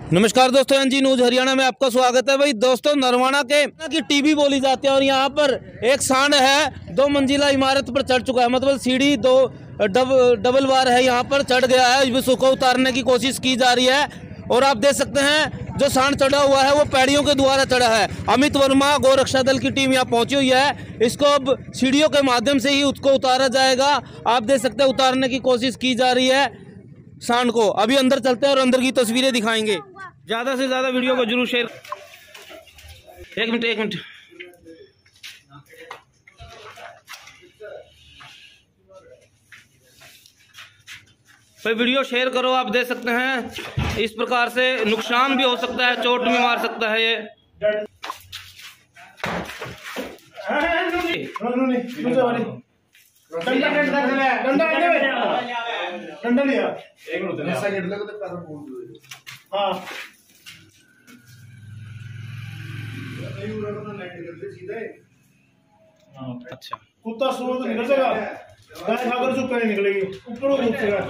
नमस्कार दोस्तों, NG news Haryana में आपका स्वागत है। भाई दोस्तों, नरवाना की टीबी बोली जाती है और यहाँ पर एक सांड है 2 मंजिला इमारत पर चढ़ चुका है। मतलब सीढ़ी 2 डबल बार है, यहाँ पर चढ़ गया है। उसको उतारने की कोशिश की जा रही है और आप देख सकते हैं जो सांड चढ़ा हुआ है वो पैड़ियों के द्वारा चढ़ा है। अमित वर्मा गौरक्षा दल की टीम यहाँ पहुंची हुई है। इसको अब सीढ़ियों के माध्यम से ही उसको उतारा जाएगा। आप देख सकते हैं उतारने की कोशिश की जा रही है सांड को। अभी अंदर चलते हैं और अंदर की तस्वीरें दिखाएंगे। ज्यादा से ज्यादा वीडियो को जरूर शेयर। एक मिनट भाई, वीडियो शेयर करो। आप देख सकते हैं इस प्रकार से नुकसान भी हो सकता है, चोट भी मार सकता है ये। अच्छा, कुत्ता सो तो निकल जाएगा, गाय खाकर चुप नहीं निकलेगी, ऊपर उठ जाएगा।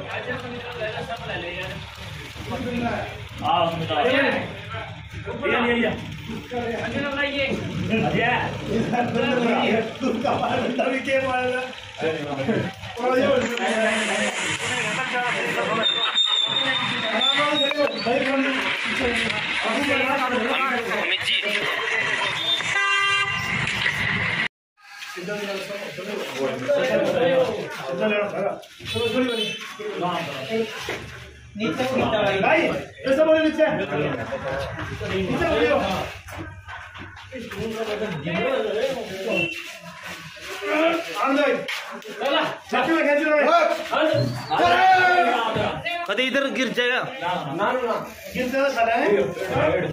कभी इधर गिर जाएगा ना गिर जाएगा साला है।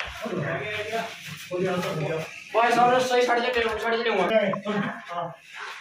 भाई साहब सही छड़ दे